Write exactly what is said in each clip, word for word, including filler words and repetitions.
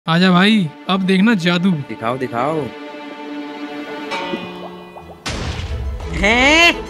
आजा भाई, अब देखना जादू। दिखाओ दिखाओ। हैं?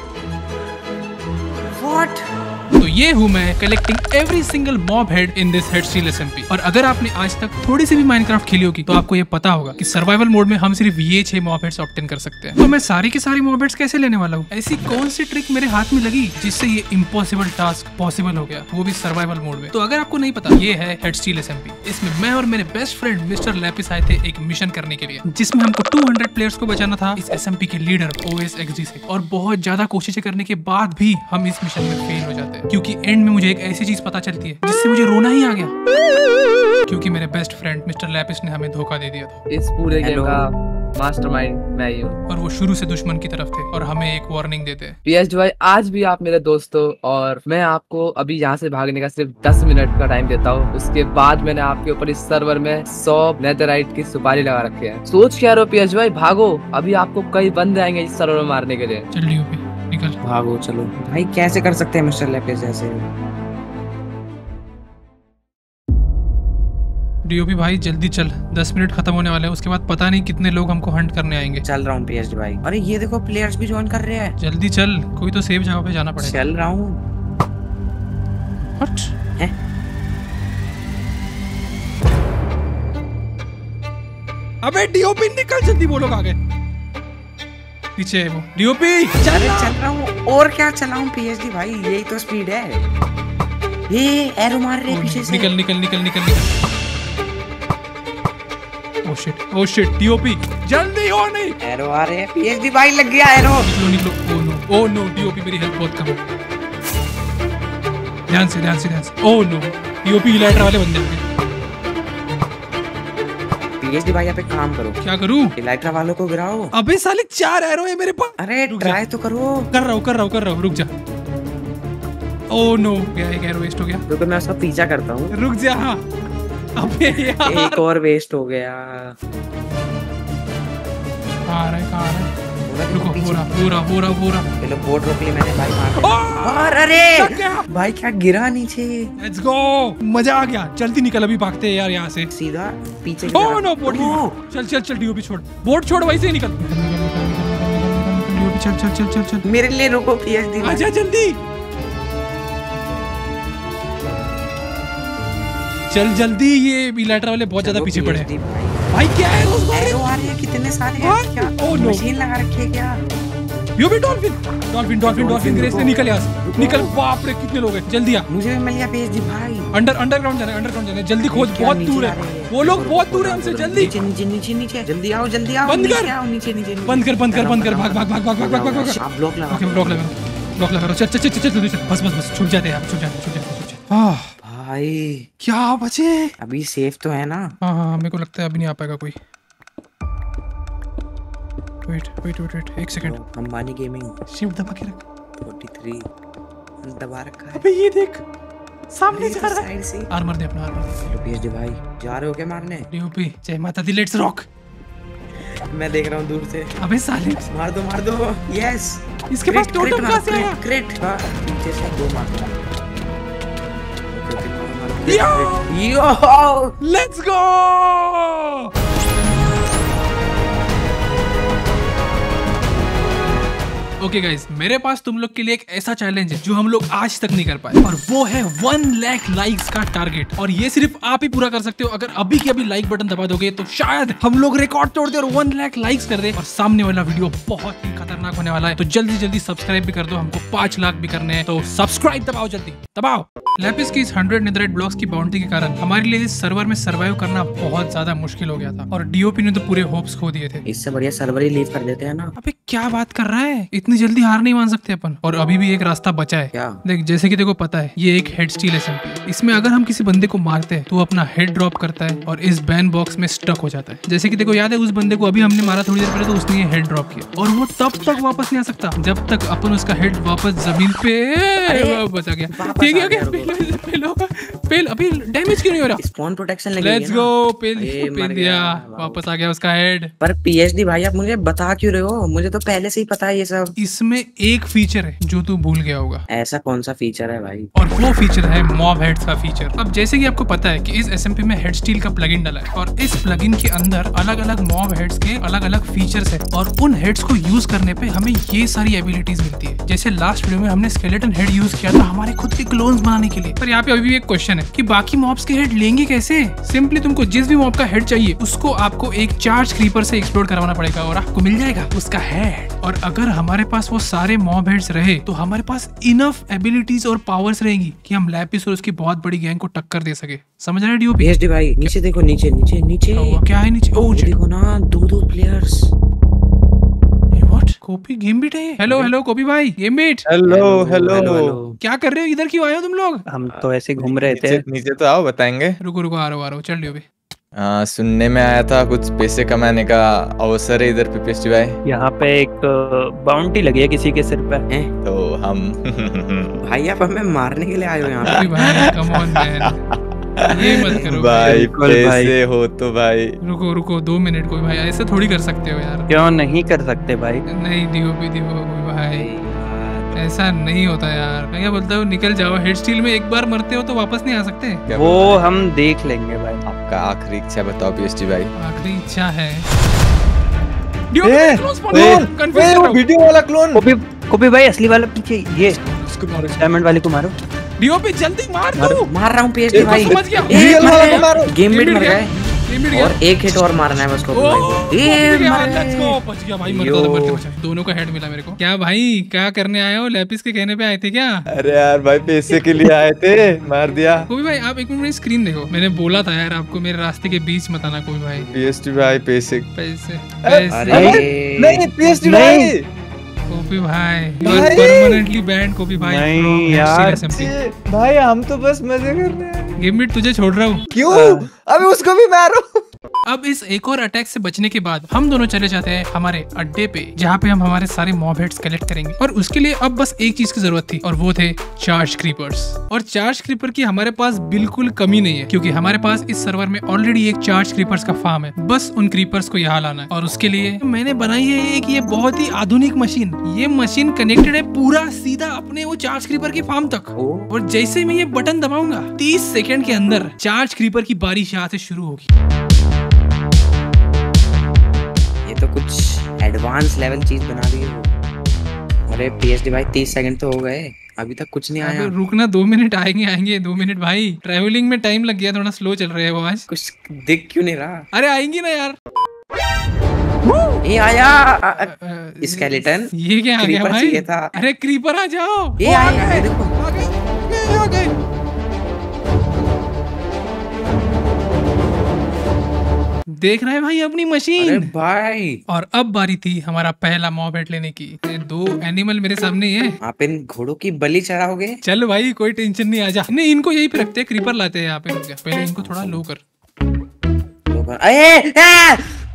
What? तो ये हूँ मैं, collecting every single mob head in this head steal SMP. और अगर आपने आज तक थोड़ी सी भी माइनक्राफ्ट खेली होगी तो आपको ये पता होगा कि सर्वाइवल मोड में हम सिर्फ ये छह मॉब हेड्स ऑब्टेन कर सकते हैं। तो मैं सारी की सारी मॉब हेड्स कैसे लेने वाला हूँ? ऐसी कौन सी ट्रिक मेरे हाथ में लगी जिससे ये इम्पॉसिबल टास्क पॉसिबल हो गया, वो भी सर्वाइवल मोड में। तो अगर आपको नहीं पता, ये है हेड स्टील एसएमपी। इसमें मैं और मेरे बेस्ट फ्रेंड मिस्टर लैपिस आए थे एक मिशन करने के लिए, जिसमें हमको टू हंड्रेड प्लेयर्स को बचाना था इस एसएमपी के लीडर ओएस एक्सजी से। और बहुत ज्यादा कोशिशें करने के बाद भी हम इस मिशन में फेल हो जाते हैं, क्योंकि एंड में मुझे एक ऐसी चीज पता चलती है जिससे मुझे रोना ही आ गया, क्योंकि मेरे बेस्ट फ्रेंड मिस्टर लैपिस ने हमें धोखा दे दिया था। इस पूरे गेम का मास्टरमाइंड मैं ही हूँ। और वो शुरू से दुश्मन की तरफ थे और हमें एक वार्निंग देते हैं। पीएचडी भाई, आज भी आप मेरे दोस्त हो और मैं आपको अभी यहाँ से भागने का सिर्फ दस मिनट का टाइम देता हूँ। उसके बाद मैंने आपके ऊपर इस सर्वर में सौ नेदरराइट की सुपारी लगा रखे है। सोच क्या रहो पीएचडी भाई, भागो, अभी आपको कई बंदे आएंगे इस सर्वर में मारने के लिए। चल डीओपी निकल, भागो चलो भाई। कैसे कर सकते हैं मिस्टर लैपिस जैसे? डीओपी भाई जल्दी चल, दस मिनट खत्म होने वाले हैं। उसके बाद पता नहीं कितने लोग हमको हंट करने आएंगे। चल रहा हूँ पीएचडी भाई। अरे ये देखो प्लेयर्स भी ज्वाइन कर रहे हैं। जल्दी चल, कोई तो सेफ जगह पे जाना पड़ेगा। चल रहा हूँ। हट है? अबे डीओपी निकल जल्दी, वो लोग आ गए पीछे है वो। डीओपी चल चल रहा हूँ। और क्या चलाऊं पीएचडी भाई, यही तो स्पीड है। ये एरो मार रहे पीछे से। निकल निकल निकल निकल निकल। Oh shit, oh shit, DOP जल्दी हो। नहीं, एरो आ रहे हैं पीएचडी भाई, लग गया एरो। निकलो निकलो। Oh no, oh no, DOP मेरी हेल्प बहुत कम है। ध्यान से ध्यान से ध्यान से। ओह नो, डीओपी इलाइटर वाले बंदे होंगे। पीएचडी भाई आप एक काम करो। क्या करूं? इलाइटर वालों को गिराओ। अबे साले चार एरो है मेरे पास। अरे ट्राई तो करो। कर रहा हूँ कर रहा हूँ कर रहा हूँ, रुक जा। ओह नो, गया एक एरो वेस्ट हो गया। तो, तो मैं उसका पीछा करता हूँ। रुक जा। हाँ अबे यार, एक और वेस्ट हो गया। कहाँ आ रहा है कहाँ आ रहा है? रुको, पूरा पूरा पूरा पूरा। चलो बोट रोक ली मैंने भाई, मार। और अरे भाई क्या गिरा नीचे। लेट्स गो, मजा आ गया। जल्दी निकल, अभी भागते हैं यार यहाँ से। सीधा पीछे। ओह नो, बोट चल चल चल, डीओपी छोड़, बोट छोड़, वैसे ही निकल। चल चल चल चल चल। मेरे लिए रुको पीएचडी। आजा जल्दी, चल जल्दी। ये इलाइटर वाले बहुत ज्यादा पीछे पड़े हैं भाई। क्या है रोज एरो आ रहे हैं, कितने सारे हैं। क्या ओह नो, मशीन लगा रखी है क्या? यो भी dolphin dolphin dolphin dolphin race से निकल यहाँ से, निकल। बाप रे कितने लोग हैं, जल्दी आ। मुझे भी मिल गया पीएचडी भाई। अंडर अंडरग्राउंड जाना है, अंडरग्राउंड जाना है, जल्दी खोज। बहुत दूर है वो लोग, बहुत दूर है हमसे। जल्दी नीचे नीचे नीचे नीचे, जल्दी आओ जल्दी आओ। बंद कर, नीचे नीचे बंद कर बंद कर बंद कर। भाग भाग भाग भाग भाग भाग भाग। आप ब्लॉक लगा। ओके ब्लॉक लगा, ब्लॉक लगा। चल चल चल चल चल, बस बस बस, छूट जाते हैं, छूट जाते छूट जाते छूट जाते। आह भाई क्या बचे? अभी सेफ तो है ना? हाँ हाँ, मेरे को लगता है अभी नहीं आ पाएगा कोई। वेट वेट वेट वेट एक सेकंड। अंबानी गेमिंग शिफ्ट दबा के रख। तैंतालीस दबा रखा है। अबे ये देख, सामने जा रहा है। साइड से आर्मर दे अपना, आर्मर दे। चलो पीएचडी भाई, जा रहे हो क्या मारने? डीओपी जय माता दी, लेट्स रॉक। मैं देख रहा हूँ दूर से। अबे साले मार दो मार दो। यस, इसके पास टोटम कहाँ से आया? क्रिट पीछे से दो मार। Yo yo let's go. Okay guys, मेरे पास तुम लोग के लिए एक ऐसा चैलेंज है जो हम लोग आज तक नहीं कर पाए, और वो है वन लाख लाइक्स का टारगेट। और ये सिर्फ आप ही पूरा कर सकते हो। अगर अभी के अभी लाइक बटन दबा दोगे तो शायद हम लोग रिकॉर्ड तोड़ दे और वन लाख लाइक्स कर दे। और सामने वाला वीडियो बहुत ही खतरनाक होने वाला है, तो जल्दी जल्दी सब्सक्राइब भी कर दो। हमको पांच लाख भी करने हैं, तो सब्सक्राइब दबाओ, जल्दी दबाओ। लैपिस की इस हंड्रेड नेदरराइट ब्लॉक्स की बाउंड्री के कारण हमारे लिए इस सर्वर में सर्वाइव करना बहुत ज्यादा मुश्किल हो गया था, और डीओपी ने तो पूरे होप्स खो दिए थे। इससे बढ़िया सर्वर ही लीव कर देते हैं ना। अबे क्या बात कर रहा है, इतनी जल्दी हार नहीं मान सकते अपन। और अभी भी एक रास्ता बचा है। क्या? देख, जैसे कि देखो पता है, ये एक हेड स्टील एसएमपी। इसमें अगर हम किसी बंदे को मारते हैं तो वो अपना हेड ड्रॉप करता है और इस बैन बॉक्स में स्टक हो जाता है। जैसे कि देखो, याद है उस बंदे को अभी हमने मारा थोड़ी देर पहले, तो उसने ये हेड ड्रॉप किया और वो तब तक वापस नहीं आ सकता जब तक अपन उसका हेड वापस जमीन पे बचा गया। ठीक है, पेल अभी डैमेज क्यों नहीं हो रहा? स्पॉन प्रोटेक्शन लगी। लेट्स गो, पेल पेल दिया, वापस आ गया उसका हेड। पर पीएचडी भाई आप मुझे बता क्यों रहे हो? मुझे तो पहले से ही पता है ये सब। इसमें एक फीचर है जो तू भूल गया होगा। ऐसा कौन सा फीचर है भाई? और वो फीचर है मॉब हेड्स का फीचर। अब जैसे कि आपको पता है कि इस एसएमपी में हेड स्टील का प्लगइन डला है और इस प्लगइन के अंदर अलग अलग मॉब हेड्स के अलग अलग फीचर्स है और उन हेड्स को यूज करने पे हमें ये सारी एबिलिटीज मिलती है। जैसे लास्ट वीडियो में हमने स्केलेटन हेड यूज किया था हमारे खुद के क्लोन्स बनाने के लिए। पर यहाँ पे अभी भी एक क्वेश्चन है कि बाकी मॉब्स के हेड लेंगे कैसे? सिंपली तुमको जिस भी मॉब का हेड चाहिए उसको आपको एक चार्ज क्रीपर से एक्सप्लोर करवाना पड़ेगा और आपको मिल जाएगा उसका हेड। और अगर हमारे पास वो सारे मॉब हेड्स रहे तो हमारे पास इनफ एबिलिटीज और पावर्स रहेंगी कि हम लैपिस और उसकी बहुत बड़ी गैंग को टक्कर दे सके। समझ रहे डीओपी? पीएचडी भाई नीचे देखो, नीचे नीचे नीचे क्या है नीचे? ओह देखो ना, दो दो players. What? Copy game beat है। हेलो हेलो कॉपी भाई, गेम बीट। हेलो हेलो क्या कर रहे हो? इधर क्यों आए हो तुम लोग? हम तो ऐसे घूम रहे थे। नीचे तो आओ, बताएंगे। रुको रुको, आ रहा हूँ आ रहा हूँ, चल डीओपी। हाँ, सुनने में आया था कुछ पैसे कमाने का अवसर है इधर पे पेस्टी भाई। यहाँ पे एक बाउंटी लगी है किसी के सिर पे। तो हम भाई आप हमें मारने के लिए आए हो यहाँ पे? कॉपी भाई कम ऑन मैन, ये मत करो भाई, भाई। पैसे हो तो भाई। रुको रुको दो मिनट कोई भाई, ऐसे थोड़ी कर सकते हो यार। क्यों नहीं कर सकते भाई? नहीं डीओपी डीओपी कोई भाई, ऐसा नहीं होता यार। मैं क्या बोलता हूँ, निकल जाओ। हेड स्टील में एक बार मरते हो तो वापस नहीं आ सकते। क्या वो बोल रहे हैं? हम देख लेंगे भाई। आपका आखिरी इच्छा बताओ पेस्टी भाई। आखिरी इच्छा है ए, ए, वो वीडियो वाला क्लोन। कॉपी कॉपी भाई असली वाला पीछे, ये डायमंड वाले को मारो। डीओपी जल्दी मार तू। मार रहा हूँ पीएचडी भाई। समझ गया। ए, रियल मर वाला गए। को मारो। गेम बीट गेम मर बीट गए गेम बीट गया। और एक हिट और मारना है बस को भाई को। ए मर लेट्स गो, गए। बच गया भाई, मरता तो मरते बचा। दोनों का हेड मिला मेरे को। क्या भाई क्या करने आए हो? लैपिस के कहने पे आए थे क्या? अरे यार भाई, पैसे के लिए आए थे, मार दिया। कोई भाई आप एक मिनट मेरी स्क्रीन देखो। मैंने बोला था यार आपको मेरे रास्ते के बीच मत आना कोई भाई। पेस्टी भाई पैसे। पैसे अरे पैसे नहीं पेस्टी भाई। कॉपी भाई यू भाई। आर परमानेंटली बैंड कॉपी भाई। नहीं from यार। H C L S M P। भाई हम तो बस मजे कर रहे हैं। गेम बीट तुझे छोड़ रहा हूँ। क्यों? अबे उसको भी मारो। अब इस एक और अटैक से बचने के बाद हम दोनों चले जाते हैं हमारे अड्डे पे, जहाँ पे हम हमारे सारे मॉब हेड्स कलेक्ट करेंगे। और उसके लिए अब बस एक चीज की जरूरत थी और वो थे चार्ज क्रीपर्स। और चार्ज क्रीपर की हमारे पास बिल्कुल कमी नहीं है क्योंकि हमारे पास इस सर्वर में ऑलरेडी एक चार्ज क्रीपर्स का फार्म है। बस उन क्रीपर्स को यहाँ लाना है और उसके लिए मैंने बनाई है एक ये बहुत ही आधुनिक मशीन। ये मशीन कनेक्टेड है पूरा सीधा अपने वो चार्ज क्रीपर के फार्म तक। और जैसे मैं ये बटन दबाऊंगा तीस सेकंड के अंदर चार्ज क्रीपर की बारिश यहाँ से शुरू होगी। ये तो कुछ एडवांस लेवल चीज बना दी है। अरे पीएचडी भाई तीस सेकंड तो हो गए, अभी तक कुछ नहीं आया। अबे रुकना, दो मिनट आएंगे आएंगे दो मिनट भाई। ट्रैवलिंग में टाइम लग गया, थोड़ा स्लो चल रहे हैं वो आज। कुछ दिख क्यों नहीं रहा? अरे आएंगी ना यार। ये आया अ, स्केलेटन। ये क्या आ गया क्रीपर भाई? चाहिए था। अरे क्रीपर आ जाओ। ये वो आ आया, गए, ये देखो। आ गए, ये आ गए। देख रहे हैं भाई अपनी अरे मशीन। भाई और अब बारी थी हमारा पहला मॉब हेड लेने की। ये दो एनिमल मेरे सामने ही है। आप इन घोड़ों की बलि चढ़ाओगे? चल भाई कोई टेंशन नहीं, आजा। नहीं इनको यही पे रखते हैं, क्रीपर लाते हैं यहाँ पे। रुक जा, पहले इनको थोड़ा लो कर। अरे आ!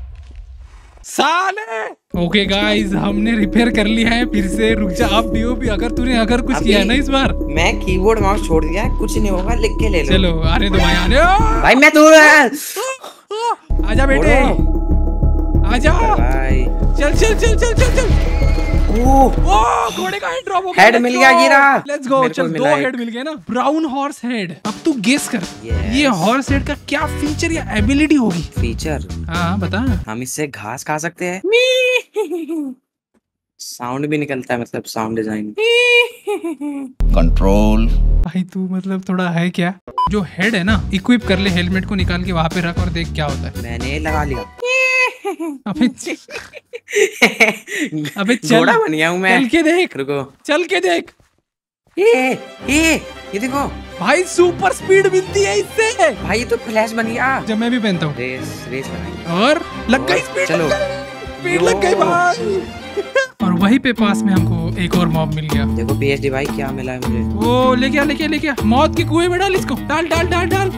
साले ओके गाइस, हमने रिपेयर कर लिया है फिर से। रुक जा आप डीओपी, अगर तूने अगर कुछ अभी- किया ना इस बार। मैं कीबोर्ड माउस छोड़ दिया है, कुछ नहीं होगा, लिख के ले लो। चलो आने दो भाई, आने दो। भाई मैं दूर आजा बेटे, आजा। भाई चल चल चल चल चल चल। ओह ओ घोड़े का हेड ड्रॉप हो गया। हेड मिल गया, गिरा। Let's go. मेरे को चल दो मिला एक। हेड मिल गए ना। Brown horse head. अब तू गेस कर Yes. ये हॉर्स हेड का क्या फीचर या एबिलिटी होगी? फीचर, हाँ बता। हम इससे घास खा सकते हैं। साउंड भी निकलता है, मतलब साउंड डिजाइन। कंट्रोल। भाई तू मतलब थोड़ा है क्या? जो हेड है ना, इक्विप कर ले, हेलमेट को निकाल के वहां पे रख और देख क्या होता है। मैंने लगा लिया। अबे अबे चल, घोड़ा बन गया हूँ मैं। चल के देख, रुको। चल के देख। ये ये ये देखो भाई सुपर स्पीड मिलती है इससे। भाई, ये तो फ्लैश बन गया। जब मैं भी पहनता हूँ रेस रेस बनाएंगे। और लग गई स्पीड। चलो। स्पीड लग गई भाई। और वहीं पे पास में हमको एक और मॉब मिल गया। देखो पीएचडी भाई क्या मिला है मुझे। वो लेके आ लेके आ लेके आ। मौत के कुएं में डाल इसको, डाल डाल डाल डाल।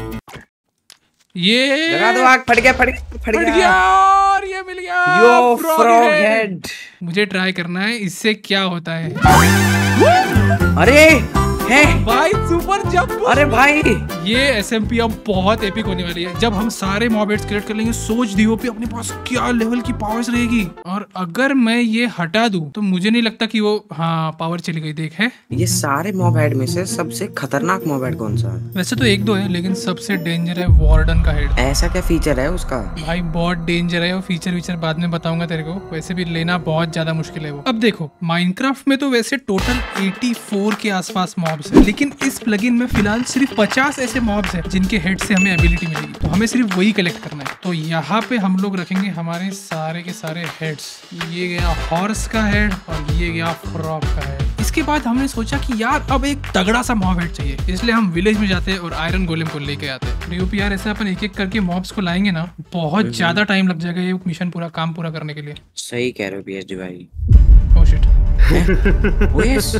ये लगा दो आग, फट गया फट गया फट फट गया। गया और ये मिल गया yo frog frog head। Head. मुझे ट्राई करना है इससे क्या होता है। अरे है भाई सुपर जंप। अरे भाई ये एसएमपी अब बहुत एपिक होने वाली है। जब हम सारे मॉब हेड्स क्रिएट कर लेंगे, सोच डीओपी अपने पास क्या लेवल की पावर्स रहेगी। और अगर मैं ये हटा दूं तो मुझे नहीं लगता कि वो, हाँ पावर चली गई। देख है ये सारे मॉब हेड में से सबसे खतरनाक मॉब हेड कौन सा है? वैसे तो एक दो है, लेकिन सबसे डेंजर है वार्डन का हेड। ऐसा क्या फीचर है उसका? भाई बहुत डेंजर है। वो फीचर वीचर बाद में बताऊंगा तेरे को। वैसे भी लेना बहुत ज्यादा मुश्किल है वो। अब देखो माइनक्राफ्ट में तो वैसे टोटल चौरासी के आसपास मॉब्स है, लेकिन इस प्लगइन में फिलहाल सिर्फ पचास ऐसे मॉब्स है जिनके हेड से हमें एबिलिटी मिलेगी। तो हमें सिर्फ वही कलेक्ट करना है। तो यहाँ पे हम लोग रखेंगे हमारे सारे के सारे हेड्स। ये गया हॉर्स का हेड और ये गया फ्रॉग का हेड। इसके बाद हमने सोचा कि यार अब एक तगड़ा सा मॉब हेड चाहिए, इसलिए हम विलेज में जाते हैं और आयरन गोलेम को लेके आते हैं। डीओपी यार ऐसे अपन एक एक करके मॉब्स को लाएंगे ना, बहुत ज्यादा टाइम लग जाएगा ये मिशन पूरा काम पूरा करने के लिए। सही कह रहे हो पीएचडी भाई। Oh shit. ओएस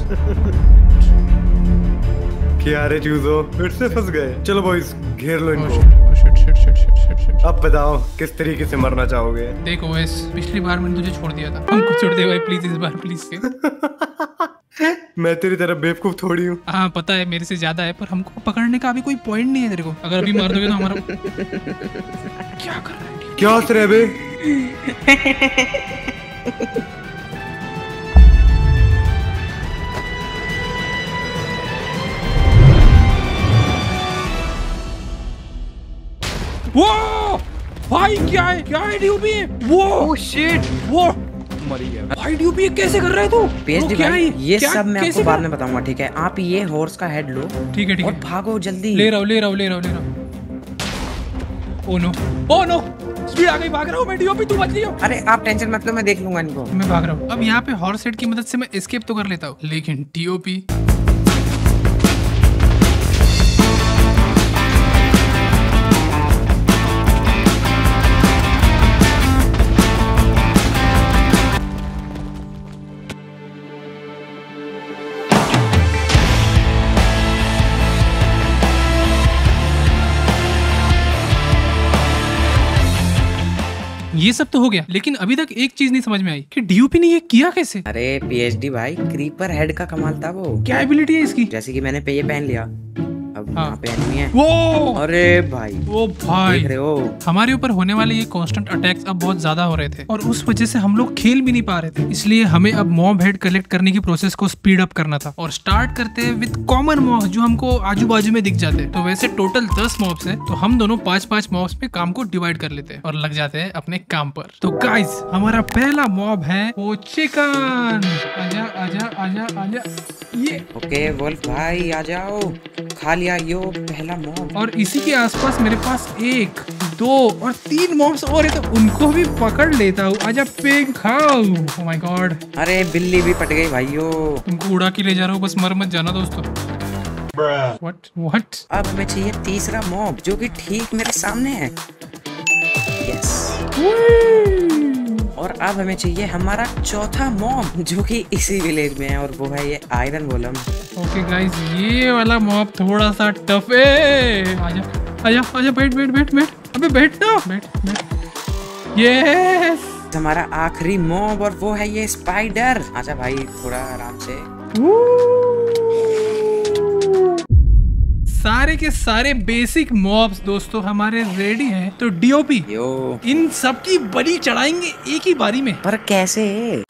क्या रे चूजो, फिर से फंस गए। चलो बॉयज घेर लो ओह इनको। Shit oh shit shit shit shit shit shit. अब बताओ किस तरीके से मरना चाहोगे? देखो ओएस, पिछली बार मैंने तुझे छोड़ दिया था, हमको छोड़ दे भाई प्लीज इस बार प्लीज के। मैं तेरी तरह बेवकूफ थोड़ी हूँ। हाँ पता है मेरे से ज्यादा है, पर हमको पकड़ने का अभी कोई पॉइंट नहीं है तेरे को। अगर अभी मार दोगे तो हमारा क्या कर रहा है? क्या हंस रहे बे? वो भाई क्या है क्या है डीओपी? वो ओह शिट, वो मर गया। भाई डीओपी कैसे कर रहा है तू? पीएचडी वो क्या भाई है? ये क्या- सब मैं कैसे आपको बाद कर- में बताऊंगा, ठीक है? आप ये हॉर्स का हेड लो ठीक है ठीक और है, भागो जल्दी। ले रहा हूँ ले रहा हूँ ले रहा हूँ ले रहा हूँ। Oh no oh no, speed आ गई, भाग रहा हूँ मैं। डीओपी तू बच लियो। अरे आप टेंशन मत लो, मैं देख लूंगा इनको। मैं भाग रहा हूँ। अब यहाँ पे हॉर्स हेड की मदद से मैं एस्केप तो कर लेता हूँ, लेकिन डीओपी ये सब तो हो गया, लेकिन अभी तक एक चीज नहीं समझ में आई कि डीओपी ने ये किया कैसे। अरे पीएचडी भाई क्रीपर हेड का कमाल था वो। क्या एबिलिटी है इसकी? जैसे कि मैंने पे ये पहन लिया, अब हाँ। यहाँ पे एनिमी है। वो अरे भाई वो भाई देख रहे हो? हमारे ऊपर होने वाले ये कांस्टेंट अटैक्स अब बहुत ज्यादा हो रहे थे और उस वजह से हम लोग खेल भी नहीं पा रहे थे। इसलिए हमें अब मॉब हेड कलेक्ट करने की प्रोसेस को स्पीड अप करना था और स्टार्ट करते हैं विद कॉमन मॉब जो हमको आजू बाजू में दिख जाते हैं। तो वैसे टोटल दस मॉब्स है, तो हम दोनों पांच पांच मॉब्स में काम को डिवाइड कर लेते हैं और लग जाते हैं अपने काम पर। तो गाइस हमारा पहला मॉब है वो चिकन। आजा आजा आजा आजा। ये ओके वुल्फ भाई आ जाओ, खा लिया यो पहला मॉब। और इसी के आसपास मेरे पास एक दो और तीन मॉब्स और है, तो उनको भी पकड़ लेता हूँ। आजा पिग खाओ। ओह माय गॉड, अरे बिल्ली भी पट गई भाइयों। उनको उड़ा के ले जा रहा हूँ, बस मर मत जाना दोस्तों। What what? अब हमें चाहिए तीसरा मॉब जो कि ठीक मेरे सामने है। यस। और अब हमें चाहिए हमारा चौथा मॉब जो कि इसी विलेज में है, और वो है ये आयरन गोलम। ओके गाइस, ये वाला मॉब थोड़ा सा टफ है। आजा आजा आजा, बैठ बैठ बैठ बैठ। अबे बैठ ना, बैठ बैठ। यस, हमारा आखिरी मॉब और वो है ये स्पाइडर। आजा भाई थोड़ा आराम से। सारे के सारे बेसिक मॉब्स दोस्तों हमारे रेडी हैं। तो डीओपी यो इन सब की बलि चढ़ाएंगे एक ही बारी में। पर कैसे?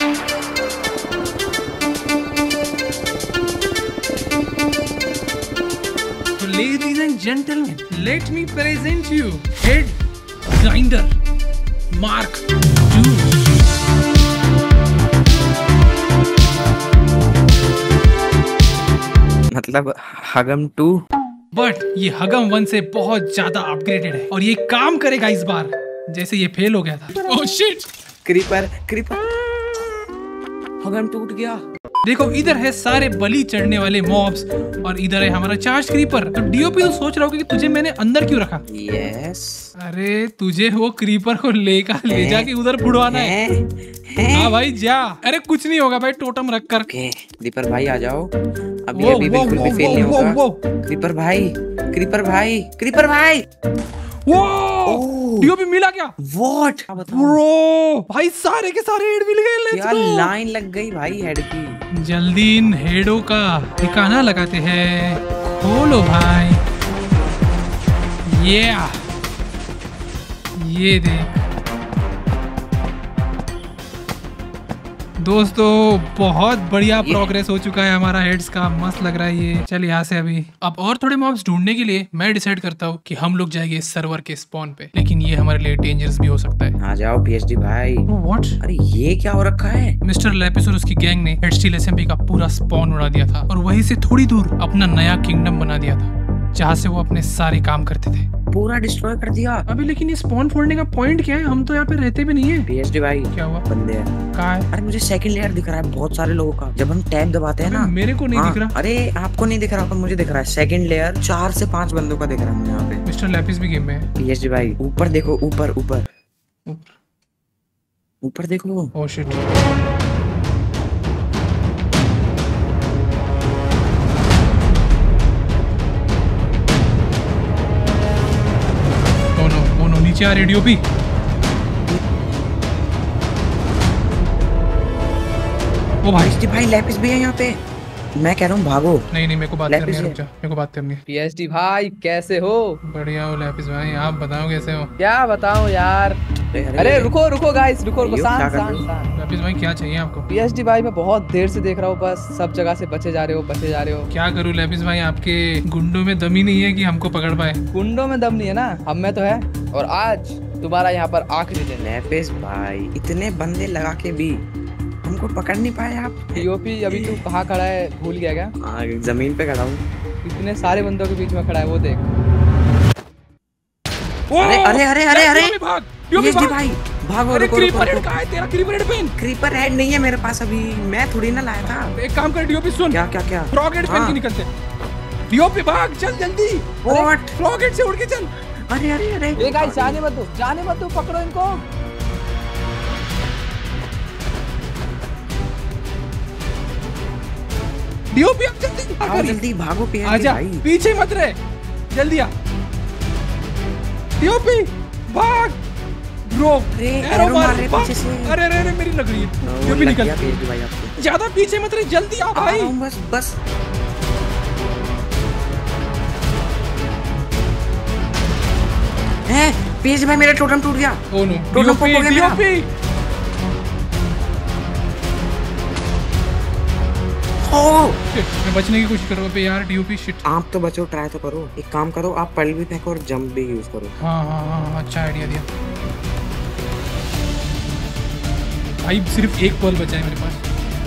So, ladies and gentlemen, let me present you Head Grinder Mark two. मतलब हगम टू। बट ये हगम वन से बहुत ज्यादा अपग्रेडेड है और ये काम करेगा इस बार, जैसे ये फेल हो गया था। ओह शिट, क्रीपर क्रीपर हगम टूट गया। देखो इधर है सारे बलि चढ़ने वाले मॉब्स और इधर है हमारा चार्ज क्रीपर। तो डीओपी तो सोच रहा होगा कि तुझे मैंने अंदर क्यों रखा। यस। अरे तुझे वो क्रीपर को लेकर ले जाके उधर फुड़वाना है। हाँ भाई जा। अरे कुछ नहीं होगा भाई, टोटम रख कर। ओके क्रीपर भाई आ जाओ, अभी वो, अभी वो, बिल्कुल भी वो, फेल नहीं वो, होगा। वो, क्रीपर भाई क्रीपर भाई क्रीपर भाई। वो ओह डीओपी मिला क्या? व्हाट ब्रो भाई सारे के सारे हेड मिल गए। लेट्स क्या गो। लाइन लग गई भाई हेड की। जल्दी इन हेडों का ठिकाना लगाते हैं। खोलो भाई। ये ये देख दोस्तों, बहुत बढ़िया प्रोग्रेस हो चुका है हमारा हेड्स का। मस्त लग रहा है ये। चल यहाँ से अभी अब और थोड़े मॉब्स ढूंढने के लिए मैं डिसाइड करता हूँ कि हम लोग जाएंगे सर्वर के स्पॉन पे, लेकिन ये हमारे लिए डेंजरस भी हो सकता है। आ जाओ पीएचडी भाई। व्हाट? अरे ये क्या हो रखा है? मिस्टर लैपिस और उसकी गैंग ने हेडस्टील एसएमपी का पूरा स्पॉन उड़ा दिया था और वहीं से थोड़ी दूर अपना नया किंगडम बना दिया था जहाँ से वो अपने सारे काम करते थे। पूरा डिस्ट्रॉय कर दिया। अभी लेकिन ये स्पॉन फोड़ने का पॉइंट क्या है? हम तो यहाँ पे रहते भी नहीं है। पीएचडी भाई क्या हुआ? बंदे हैं। कहाँ है? अरे मुझे सेकंड लेयर दिख रहा है बहुत सारे लोगों का। जब हम टैब दबाते हैं ना, मेरे को नहीं हाँ, दिख रहा। अरे आपको नहीं दिख रहा पर मुझे दिख रहा है। सेकंड लेयर चार से पांच बंदों का दिख रहा है मुझे यहाँ पे। मिस्टर लैपिस भी गेम में है। पीएचडी भाई ऊपर देखो, ऊपर ऊपर ऊपर देखो। Oh shit. Oh no, oh no, नीचे आ रेडियो भी। ओ भाई, पीएचडी भाई लैपिस भी है यहाँ पे। मैं कह रहा हूँ भागो। नहीं नहीं, मेरे को बात लैपिस करनी है। है। रुक जा, मेरे को बात करनी है। पीएचडी भाई कैसे हो? बढ़िया हो लैपिस भाई, आप बताओ कैसे हो? क्या बताऊं यार। अरे रुको रुको गाइस, रुको रुको, ये शांत क्या कर शांत रहे हो? शांत। लैपिस भाई क्या चाहिए आपको? पीएचडी भाई मैं बहुत देर से देख रहा हूँ, बस सब जगह से बचे जा रहे हो, बचे जा रहे हो। क्या करूं लैपिस भाई, आपके गुंडों में दम ही नहीं है कि हमको पकड़ पाए। कुंडों में दम नहीं है ना, हम में तो है। और आज तुम्हारा यहाँ पर आखिरी दिन है। लैपिस भाई इतने बंदे लगा के भी हमको पकड़ नहीं पाए आप। टीओपी अभी तू कहाँ खड़ा है, भूल गया क्या? हाँ, जमीन पे खड़ा हूँ। इतने सारे बंदों के बीच में खड़ा है, वो देख। अरे अरे अरे अरे अरे डीओपी भाग, डीओपी पीएचडी भाग। भाई भागो। अरे रुको, क्रीपर रुको, हेड कहाँ है तेरा? Creeper head pen. Creeper head नहीं है मेरे पास अभी। मैं थोड़ी ना लाया था। एक काम कर डीओपी, सुन। क्या क्या क्या? फ्रॉग हेड पेन हाँ। के निकलते। डीओपी भाग, चल जल्दी। What? फ्रॉग हेड से उड़ के चल। अरे अरे अरे ए गाइस जाने मत दो, जाने मत दो, पकड़ो इनको। डीओपी अब जल्दी भाग आओ करी। जल्दी भागो पीएचडी आजा, भाई। पीछे मत रहे, जल्दी आ। डीओपी भाग ब्रो। अरे, एरो एरो मार मार रहे भाग। पीछे से। अरे अरे अरे मेरी लग रही है। वो डीओपी लग निकल। गया पीएचडी भाई आपको। ज्यादा पीछे मत रहे, जल्दी आ आ भाई। रहा हूँ बस बस। हैं पीएचडी भाई मेरा टोटम टूट गया। ओ नो, टोटम पॉप हो गया मेरा। डीओपी। ओ शिट, मैं बचने की कोशिश कर रहा हूँ पे यार। DOP shit. आप तो बचो, ट्राई तो करो। एक काम करो, आप पल भी फेंको और जंप भी यूज करो। हाँ हाँ हाँ हाँ, अच्छा आइडिया दिया भाई। सिर्फ एक बॉल बचा है मेरे पास।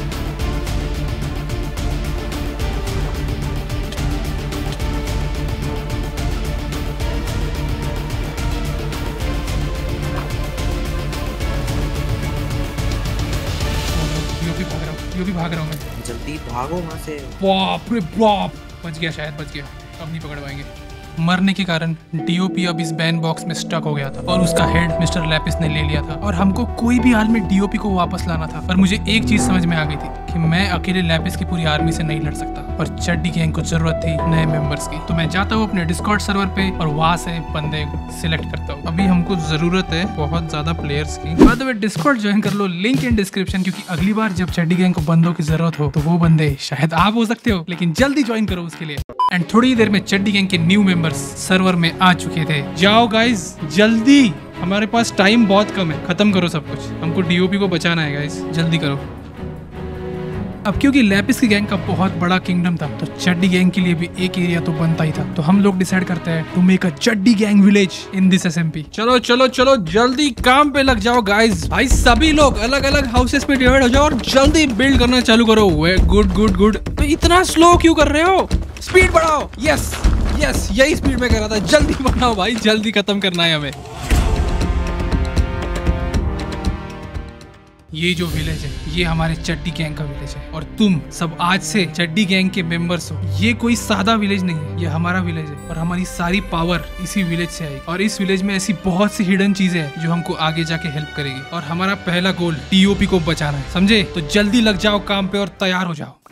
डीओपी भाग रहा हूँ, डीओपी भाग रहा हूँ मैं। जल्दी भागो वहां से। बाप रे बाप, बच गया, शायद बच गया। अब नहीं पकड़ पाएंगे। मरने के कारण डीओपी अब इस बैन बॉक्स में स्टक हो गया था और उसका हेड मिस्टर लैपिस ने ले लिया था और हमको कोई भी हाल में डीओपी को वापस लाना था। पर मुझे एक चीज समझ में आ गई थी कि मैं अकेले लैपिस की पूरी आर्मी से नहीं लड़ सकता और चड्डी गैंग को जरूरत थी नए मेंबर्स की। तो मैं जाता हूँ अपने डिस्कॉर्ड सर्वर पे और वहाँ से बंदे सिलेक्ट करता हूँ। अभी हमको जरूरत है बहुत ज्यादा प्लेयर्स की। By the way Discord join कर लो, लिंक इन डिस्क्रिप्शन, क्योंकि अगली बार जब चड्डी गैंग को बंदों की जरूरत हो तो वो बंदे शायद आप हो सकते हो, लेकिन जल्दी ज्वाइन करो उसके लिए। एंड थोड़ी ही देर में चड्डी गैंग के न्यू मेंबर्स सर्वर में आ चुके थे। जाओ गाइस जल्दी, हमारे पास टाइम बहुत कम है, खत्म करो सब कुछ। हमको डीओपी को बचाना है गाइस, जल्दी करो। अब क्योंकि लैपिस की गैंग का बहुत बड़ा किंगडम था तो चड्डी गैंग के लिए भी एक एरिया तो बनता ही था। तो हम लोग डिसाइड करते हैं टू मेक अ चड्डी gang village in this SMP. चलो चलो चलो जल्दी काम पे लग जाओ गाइस। भाई सभी लोग अलग अलग हाउसेस पे डिवाइड हो जाओ और जल्दी बिल्ड करना चालू करो। Way good good good. तो इतना स्लो क्यों कर रहे हो? स्पीड बढ़ाओ। यस यस, यही स्पीड में कर रहा था। जल्दी बढ़ाओ भाई, जल्दी खत्म करना है हमें। ये जो विलेज है ये हमारे चड्डी गैंग का विलेज है और तुम सब आज से चड्डी गैंग के मेंबर्स हो। ये कोई सादा विलेज नहीं है, ये हमारा विलेज है और हमारी सारी पावर इसी विलेज से आएगी। और इस विलेज में ऐसी बहुत सी हिडन चीजें हैं जो हमको आगे जाके हेल्प करेगी। और हमारा पहला गोल टीओपी को बचाना है, समझे? तो जल्दी लग जाओ काम पे और तैयार हो जाओ।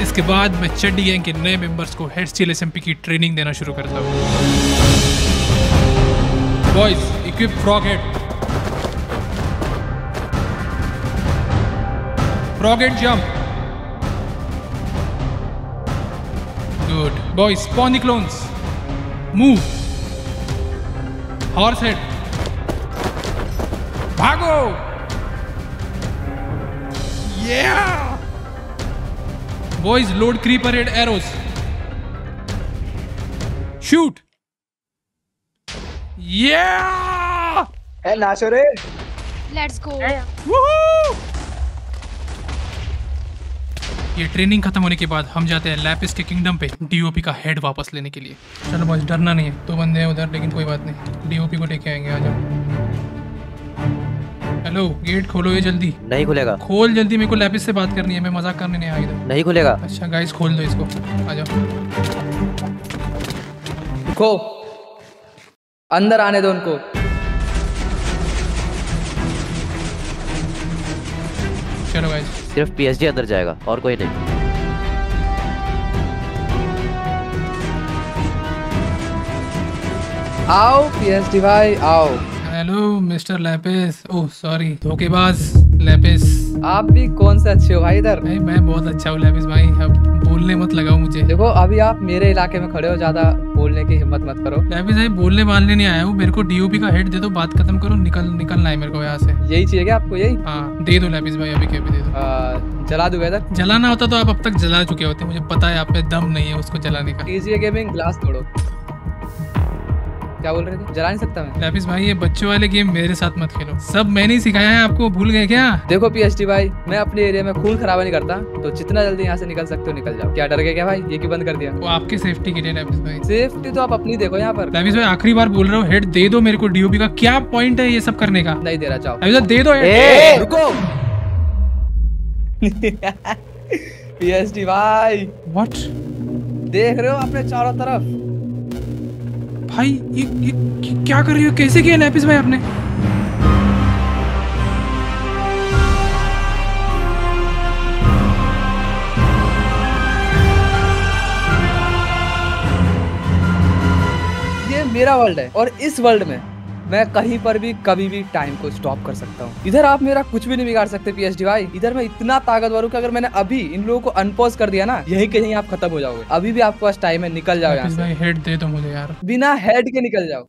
इसके बाद मैं चड्डी गैंग के नए मेंबर्स को हेड स्टील एसएमपी की ट्रेनिंग देना शुरू करता हूँ। Boys, equip frog head. Frog head jump. Good boys, spawn the clones. Move. Horse head, भागो। Yeah! Boys, load creeper head arrows. Shoot! Yeah! ए नाचो रे। Let's go. Woohoo! ये ट्रेनिंग खत्म होने के बाद हम जाते हैं लैपिस के किंगडम पे डीओपी का हेड वापस लेने के लिए। चलो बॉयज, डरना नहीं है। दो बंदे हैं उधर, लेकिन कोई बात नहीं, डीओपी को लेके आएंगे। आ जाओ। हेलो, गेट खोलो ये जल्दी। नहीं खुलेगा। खोल जल्दी, मेरे को लैपिस से बात करनी है, मैं मजाक करने नहीं आया इधर। नहीं खुलेगा। अच्छा गाइस, खोल दो इसको। आ जाओ। खो, अंदर आने दो उनको। चलो गाइस। सिर्फ पीएसडी अंदर जाएगा और कोई नहीं। आओ पीएसडी भाई आओ। Hello mister lapis. Oh sorry, धोखेबाज लैपिस। आप भी कौन से अच्छे हो भाई इधर? नहीं, मैं बहुत अच्छा हूँ लैपिस भाई, अब बोलने मत लगाओ मुझे। देखो अभी आप मेरे इलाके में खड़े हो, ज्यादा बोलने की हिम्मत मत करो। लैपिस भाई, बोलने बालने नहीं आया हूँ, मेरे को डीओपी का हेड दे दो, बात खत्म करो, निकल निकलना है मेरे को यहाँ से। यही चाहिए क्या आपको? यही हाँ दे दो लैपिस भाई, अभी के अभी दे दो। आ, जला दूंगा इधर। जलाना होता तो आप अब तक जला चुके होते, मुझे पता है आप पे दम नहीं है उसको जलाने का। टीजीए गेमिंग ग्लास तोड़ो। क्या बोल रहे थे? जला नहीं सकता मैं। लैपिस भाई, ये बच्चों वाले गेम मेरे साथ मत खेलो, सब मैंने ही सिखाया है आपको, भूल गए क्या? देखो पीएसडी भाई, मैं अपने एरिया में खून खराबा नहीं करता, तो जितना जल्दी यहाँ से निकल सकते हो निकल जाओ। क्या डर गए क्या भाई? ये क्यों बंद कर दिया? वो आपकी सेफ्टी के लिए लैपिस भाई। सेफ्टी तो आप अपनी देखो यहाँ पर। लैपिस भाई, आखिरी बार बोल रहा हूँ, हेड दे दो मेरे को डीओपी का। क्या पॉइंट है ये सब करने का? नहीं दे रहा, चाहो। लैपिस भाई, दे दो हेड। ए, रुको। पीएसडी भाई, व्हाट देख रहे हो अपने चारों तरफ? भाई ये, ये क्या कर रही हो? कैसे किया लैपिस भाई आपने? ये मेरा वर्ल्ड है और इस वर्ल्ड में मैं कहीं पर भी कभी भी टाइम को स्टॉप कर सकता हूँ। इधर आप मेरा कुछ भी नहीं बिगाड़ सकते पीएसडी भाई। इधर मैं इतना ताकतवर हूँ कि अगर मैंने अभी इन लोगों को अनपॉज कर दिया ना, यहीं कहीं आप खत्म हो जाओगे। अभी भी आपके पास टाइम है, निकल जाओ यहाँ लैपिस से। भाई, हेड दे दो मुझे यार। बिना हेड के निकल जाओ।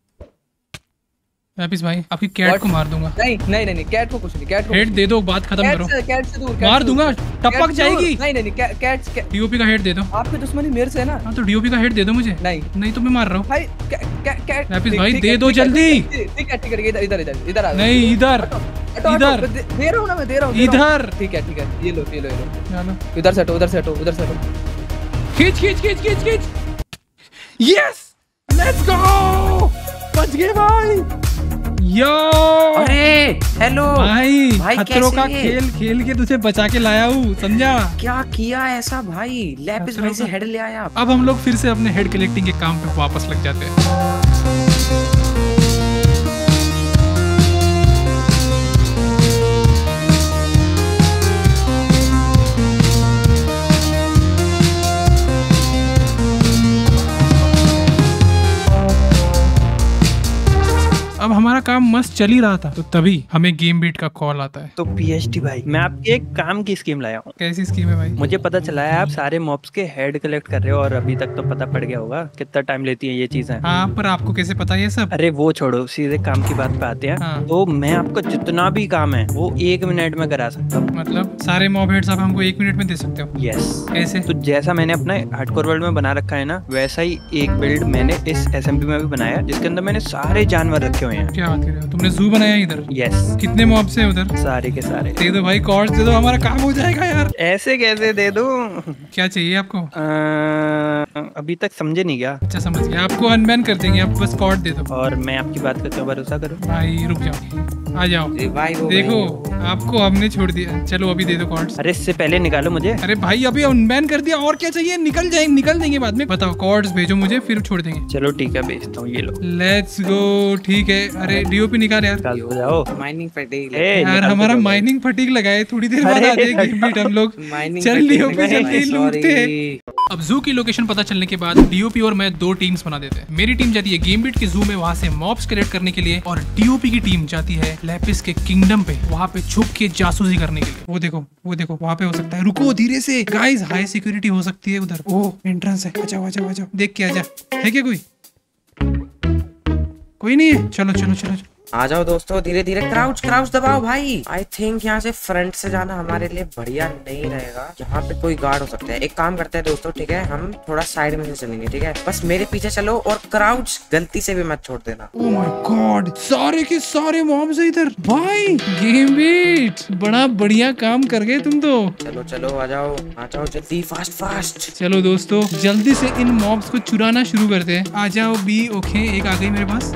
लैपिस भाई, आपकी कैट को मार दूंगा। नहीं नहीं नहीं, कैट को कुछ नहीं, कैट को हेड दे दो, बात खत्म कैट करो। से, कैट से दूर, कैट मार से दूंगा, दूर। टपक कैट से जाएगी। दूर। नहीं नहीं नहीं, कै- कैट कैट- डीओपी का हेड दे दो। आपकी दुश्मनी मेरे से है ना? हाँ तो डीओपी का हेड दे दो मुझे। नहीं नहीं तो मैं मार रहा हूँ। भाई, कै- कै- कैट- लैपिस ठीक- भाई, ठीक दे है, दो ठीक है, जल्दी। ठीक है, ठीक है ठीक है, इधर इधर इधर इधर आ जाओ। नहीं, इधर हटो, हटो, इधर। दे दे रहा हूँ ना मैं, दे रहा हूँ दे रहा हूँ। इधर। ठीक है ठीक है, ये लो ये लो ये लो। चलो उधर से हटो, उधर से हटो, उधर से हटो। खींच खींच खींच खींच खींच। यस, लेट्स गो, बच गए भाई। यो अरे हेलो भाई, भाई, खतरों का कैसे? खेल खेल के तुझे बचा के लाया हूँ, समझा? क्या किया ऐसा भाई? लैपिस भाई से हेड ले आया। अब हम लोग फिर से अपने हेड कलेक्टिंग के काम पे वापस लग जाते हैं। अब हमारा काम मस्त चल ही रहा था, तो तभी हमें गेम बीट का कॉल आता है। तो पीएचडी भाई, मैं आपके एक काम की स्कीम लाया हूँ। कैसी स्कीम है भाई? मुझे पता चला है आप सारे मॉब्स के हेड कलेक्ट कर रहे हो और अभी तक तो पता पड़ गया होगा कितना टाइम लेती है ये चीजें। हाँ, पर आपको कैसे पता ये सब? अरे वो छोड़ो, सीधे काम की बात पे आते हैं। हाँ। तो मैं आपको जितना भी काम है वो एक मिनट में करा सकता हूँ। मतलब सारे मॉब हेड्स आप हमको एक मिनट में दे सकते हो? यस। कैसे? तो जैसा मैंने अपना हार्डकोर वर्ल्ड में बना रखा है ना, वैसा ही एक बिल्ड मैंने इस एसएमपी में भी बनाया है, जिसके अंदर मैंने सारे जानवर रखे हुए हैं। क्या बात कर रहे हो? तुमने जू बनाया है इधर? यस। कितने मॉब्स हैं उधर? सारे के सारे दे दो भाई, कॉर्ड्स दे दो, हमारा काम हो जाएगा यार। ऐसे कैसे दे दूं? क्या चाहिए आपको? अ, अभी तक समझे नहीं क्या? अच्छा समझ गया, आपको अनबैन कर देंगे, आप बस कॉर्ड दे दो। और मैं आपकी बात करते हुए भरोसा करूं? भाई रुक जाओ, आ जाओ। रिवाइव हो देखो गई। आपको हमने छोड़ दिया, चलो अभी दे दो कॉर्ड्स। अरे इससे पहले निकालो मुझे। अरे भाई अभी अनबैन कर दिया, और क्या चाहिए? निकल जाएंगे निकल देंगे बाद में। बताओ कॉर्ड्स भेजो मुझे, फिर छोड़ देंगे। चलो ठीक है भेजता हूँ, ये लो। Let's go. ठीक है। अरे डीओपी निकाल यार। निकाल दो जाओ। Mining fatigue. ए, यार निकाल हमारा दो जाओ। माइनिंग फटीग लगाए, थोड़ी देर बाद अरे, आ जाएगी बीट हम लोग। माइनिंग चल डीओपी जल्दी लूटते हैं। सॉरी। अब जू की लोकेशन पता चलने के बाद डीओपी और मैं दो टीम्स बना देते हैं। मेरी टीम जाती है गेम बीट के जू में, वहाँ से मॉब्स कलेक्ट करने के लिए, और डीओपी की टीम जाती है लैपिस के किंगडम पे, वहाँ पे छुप के जासूसी करने के लिए। वो देखो वो देखो वहाँ पे हो सकता है। रुको धीरे से गाइस, हाई सिक्योरिटी हो सकती है उधर। ओह एंट्रेंस है। अच्छा अच्छा अच्छा देख के आजा। है क्या कोई? कोई नहीं है। चलो चलो चलो, चलो। आ जाओ दोस्तों, धीरे धीरे क्राउच क्राउच दबाओ भाई। आई थिंक यहाँ से फ्रंट से जाना हमारे लिए बढ़िया नहीं रहेगा, यहाँ पे कोई गार्ड हो सकता है। एक काम करते हैं दोस्तों, ठीक है, हम थोड़ा साइड में से चलेंगे, ठीक है। बस मेरे पीछे चलो और क्राउच गलती से भी मत छोड़ देना। ओह माय गॉड, सारे के सारे मॉब्स है इधर भाई। गेम बीट बड़ा बढ़िया काम कर गए तुम तो। चलो चलो आ जाओ आ जाओ जल्दी, फास्ट फास्ट। चलो दोस्तों जल्दी से इन मॉब्स को चुराना शुरू करते हैं। आ जाओ बी। ओके एक आ गई मेरे पास।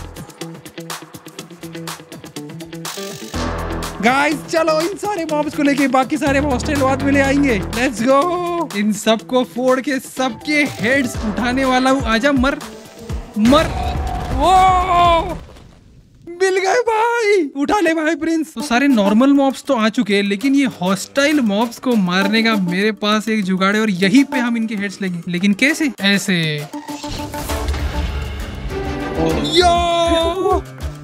गाइस चलो इन सारे मॉब्स को लेके बाकी सारे हॉस्टल बाद में ले आएंगे। Let's go. इन सबको फोड़ के सबके हेड्स उठाने वाला हूँ। आजा मर मर। वो मिल गए भाई, उठा ले भाई प्रिंस। तो सारे नॉर्मल मॉब्स तो आ चुके हैं, लेकिन ये हॉस्टाइल मॉब्स को मारने का मेरे पास एक जुगाड़ है, और यहीं पे हम इनके हेड्स लेंगे। लेकिन कैसे? ऐसे। यो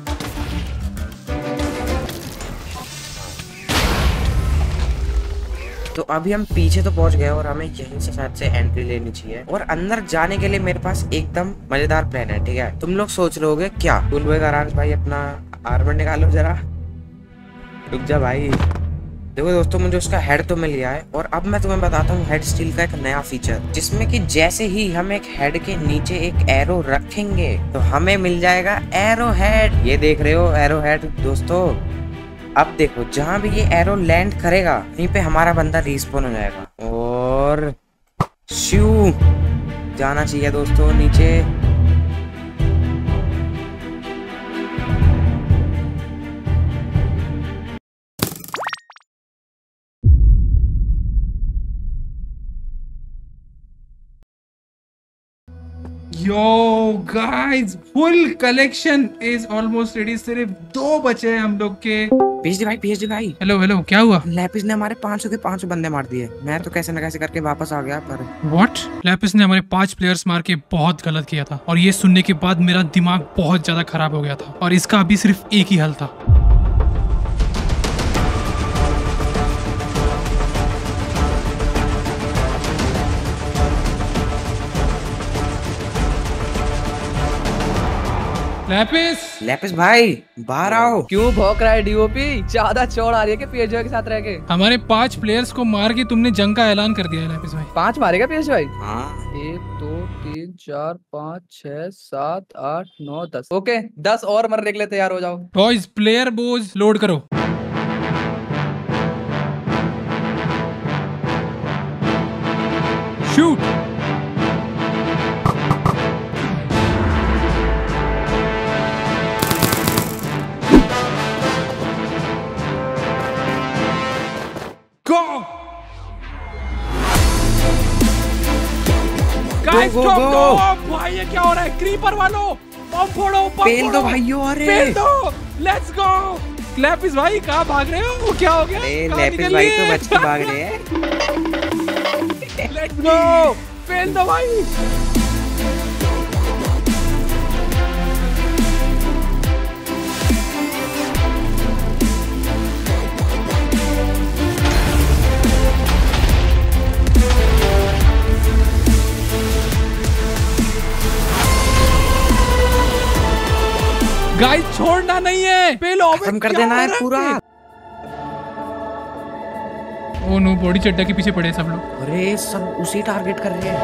तो अभी हम पीछे तो पहुंच गए और हमें यहीं से शायद से एंट्री लेनी चाहिए, और अंदर जाने के लिए मेरे पास एकदम मजेदार प्लान है, ठीक है। तुम लोग सोच रहे होगे क्या? टूल बॉय आराम भाई अपना आर्मर निकालो जरा, रुक जा भाई। देखो दोस्तों मुझे उसका हेड तो मिल गया है, और अब मैं तुम्हें बताता हूँ हेड स्टील का एक नया फीचर, जिसमें कि जैसे ही हम एक हेड के नीचे एक एरो रखेंगे तो हमें मिल जाएगा एरो हेड। ये देख रहे हो एरो हेड दोस्तों। अब देखो जहां भी ये एरो लैंड करेगा वहीं पे हमारा बंदा रिस्पॉन हो जाएगा, और शू जाना चाहिए दोस्तों नीचे। Yo guys full collection is almost ready. सिर्फ दो बचे हैं हम लोग के। पीएचडी भाई पीएचडी भाई हेलो हेलो क्या हुआ? लैपिस ने हमारे पाँच सौ के पाँच सौ बंदे मार दिए। मैं तो कैसे न कैसे करके वापस आ गया, पर व्हाट? लैपिस ने हमारे पांच प्लेयर्स मार के बहुत गलत किया था, और ये सुनने के बाद मेरा दिमाग बहुत ज्यादा खराब हो गया था, और इसका अभी सिर्फ एक ही हल था। लैपिस लैपिस भाई बाहर आओ। क्यों भौंक रहा है डीओपी? ज्यादा चौड़ आ रही है कि पीएचडी के साथ रह के? हमारे पांच प्लेयर्स को मार के तुमने जंग का ऐलान कर दिया है लैपिस भाई। पांच मारेगा पीएचडी भाई? हाँ एक दो तीन चार पाँच छह सात आठ नौ दस। ओके दस और मरने के लिए तैयार हो जाओ। बॉयज प्लेयर बोज लोड करो। Shoot. Go! Guys, Go, go, stop, go! go! भाई ये क्या हो रहा है? क्रीपर वालों, बम फोड़ो, बम पेल फोड़ो, दो भाइयों। अरे पेल दो, लेट्स गो। लैपिस भाई कहाँ भाग रहे हो? क्या हो गया? अरे कहाँ लैपिस निकल भाई लिए? तो बच के भाग रहे हैं। लेट्स गो, पेल दो भाई। गाइस छोड़ना नहीं है, पेलो खत्म कर देना है पूरा। ओ नो, बॉडी चड्डा के पीछे पड़े सब लोग। अरे सब उसी टारगेट कर रहे हैं।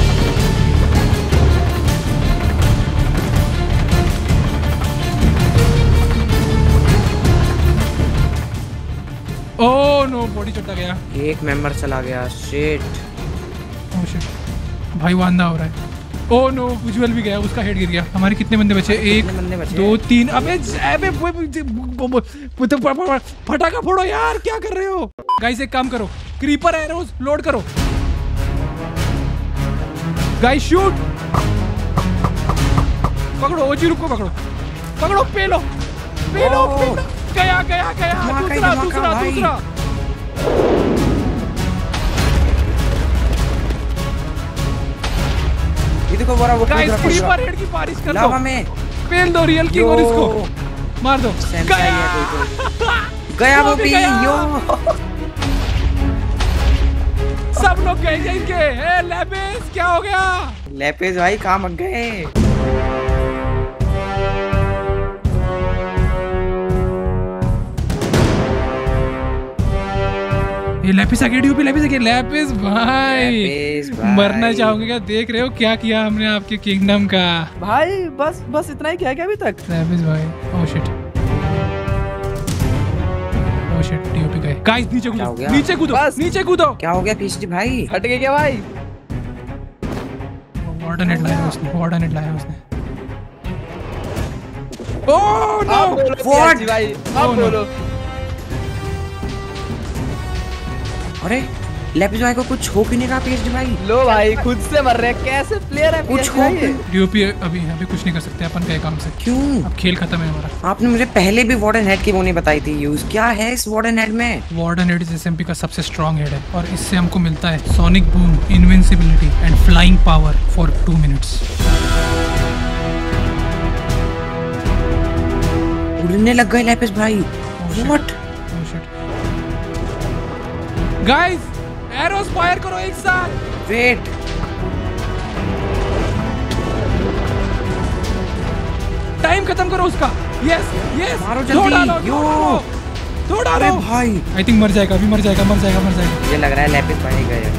ओ नो, बॉडी चड्डा गया। एक मेंबर चला गया। शिट। ओ शिट भाई वो अंधा हो रहा है। ओ नो उज्जवल भी गया, उसका हेड गिर गया। हमारे कितने बंदे बचे? एक कितने बंदे बचे? दो तीन। अबे अबे फटाका फोड़ो यार, क्या कर रहे हो गाइस? एक काम करो, क्रीपर एरोज लोड करो गाइस, शूट। पकड़ो ओजी, रुको पकड़ो पकड़ो, पेलो पेलो पेलो। गया गया गया, दूसरा दूसरा दूसरा। ये देखो बड़ा वो गाइस क्रीपर हेड की बारिश कर दो, लावा में पेल दो रियल किंग और इसको मार दो। गया गया वो भी यो। सब लोग गए जाएंगे। ए लेपिस क्या हो गया? लेपिस भाई कहाँ मग गए? ये लेपिस आ गया, डीओपी लेपिस आ गया। लेपिस भाई, लेपिस भाई। मरना चाहोगे क्या? देख रहे हो क्या किया हमने आपके किंगडम का? भाई बस बस इतना ही किया क्या अभी तक? लेपिस भाई oh shit, oh shit, DOP गए। गाइस नीचे क्या हो कूदो, गया? नीचे कूदो, बस। नीचे कूदो। क्या हो गया पीछे भाई? हट गए क्या भाई? वार्डनेट लाया उसने, वार्डनेट लाया उसने। ओह नो, आप बोलो What? पीएसजी भाई, Oh, आप no. बोलो। अरे लेपिस भाई को कुछ हो क्यों नहीं रहा पीएसडी भाई? लो भाई खुद से मर रहे हैं, कैसे प्लेयर है कुछ पीएसजी हो भाई ये? डीओपी अभी अभी कुछ नहीं कर सकते अपन के काम से। क्यों? अब खेल खत्म है हमारा। आपने मुझे पहले भी वार्डन हेड की वो नहीं बताई थी यूज। क्या है इस वार्डन हेड में? वार्डन हेड एसएमपी का सबसे स्ट्रॉन्ग हेड है और इससे हमको मिलता है sonic boom, invincibility and flying power for two minutes. उड़ने लग गए लेपिस भाई। व्हाट? गाइस एरोस फायर करो एक साथ। वेट, टाइम खत्म करो उसका। यस यस, मारो दो जल्दी, डालो, यो। दो डालो, दो अरे डालो। भाई आई थिंक मर जाएगा, अभी मर जाएगा, मर जाएगा, मर जाएगा। मुझे लग रहा है लेपिस भाई गए।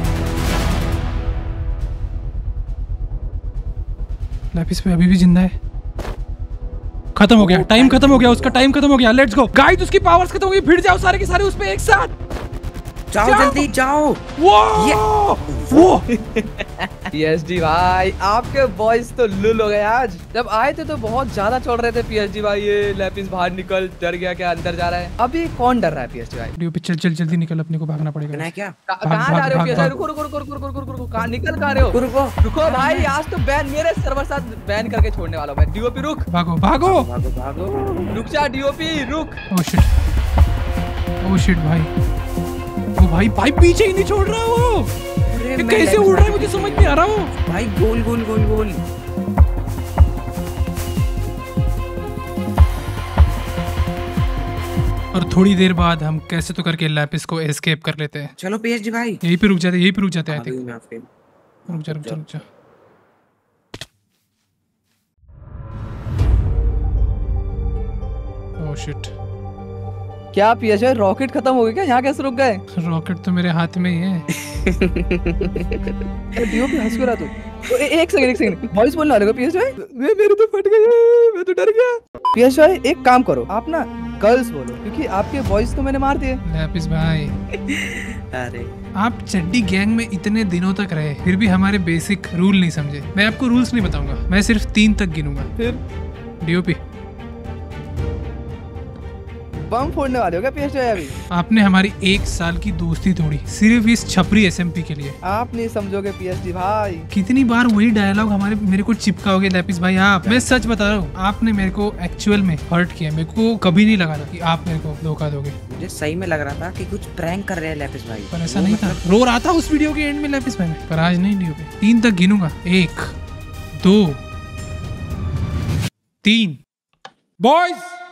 लेपिस पे अभी भी जिंदा है। खत्म हो गया, टाइम खत्म हो गया, उसका टाइम खत्म हो गया। लेट्स गो गाइस, उसकी पावर्स खत्म हो गई। भिड़ जाओ सारे के सारे उस पे एक साथ। जाओ जाओ। जल्दी जाओ। वो वो पीएसजी भाई आपके बॉयज तो लुल हो गए आज। जब आए थे तो बहुत ज्यादा चल रहे थे पीएसजी भाई, ये लेपिस बाहर निकल, डर गया क्या अंदर जा रहा है। अभी कौन डर रहा है पीएसजी भाई? डीओपी चल चल जल्दी निकल, अपने को भागना करना पड़ेगा। है क्या? कहाँ भाग, जा रहे हो भाग, पीएसजी? भाग। रुको रुको रुको रुको रुको रुको रुको कहाँ निकल कहाँ रहे हो? रुको रुको भाई, आज तो बैन मेरे सर्वर साथ बैन करके छोड़ने वाला हूँ मैं। डीओपी रुक, भागो भागो। भागो भागो। रुक जा डीओपी रुक। ओह शिट, ओह शिट भाई, ओ भाई भाई पीछे ही नहीं छोड़ रहा वो। अरे ये मैं कैसे लेपिस उड़ रहा है भाई मुझे समझ नहीं आ रहा वो। भाई गोल गोल गोल गोल। और थोड़ी देर बाद हम कैसे तो करके लेपिस को एस्केप कर लेते हैं। चलो पीएसडी भाई। यहीं पे रुक जाते, यहीं पे रुक जाते हैं। आ आई गई थिंक मैं आपके। रुक जा रुक जा रुक जा। ओह शिट, क्या पीएसजी भाई रॉकेट खत्म हो गया क्या? यहाँ कैसे रुक गए? रॉकेट तो मेरे हाथ में ही है। डीओपी हंस क्यों रहा तू? ओ, ए- एक सेकंड एक सेकंड वॉइस बोलने वाले को पीएसजी भाई। वे मेरे तो फट गए, मैं तो डर गया। पीएसजी भाई एक काम करो, आप ना गर्ल्स बोलो क्योंकि आपके वॉइस तो मैंने मार दिए। लेपिस भाई, अरे आप चड्डी गैंग में इतने दिनों तक रहे फिर भी हमारे बेसिक रूल नहीं समझे। मैं आपको रूल्स नहीं बताऊंगा, मैं सिर्फ तीन तक गिनूंगा। फिर डीओपी, बम फोड़ने वाले हो क्या पीएसजी भाई अभी? आपने हमारी एक साल की दोस्ती तोड़ी सिर्फ इस छपरी एसएमपी के लिए। आप नहीं समझोगे पीएसजी भाई। कितनी बार वही डायलॉग हमारे मेरे को चिपकाओगे लेपिस भाई आप? मैं सच बता रहा हूँ, आपने मेरे को एक्चुअल में हर्ट किया। मेरे को कभी नहीं लगा था कि आप मेरे को धोखा दोगे। मुझे सही में लग रहा था कि कुछ प्रैंक कर रहे हैं लेपिस भाई। पर ऐसा वो नहीं था, मतलब- रो रहा था उस वीडियो के एंड में लेपिस भाई में। पर आज नहीं डीओपी, तीन तक गिनूंगा। एक, दो, तीन। बॉयज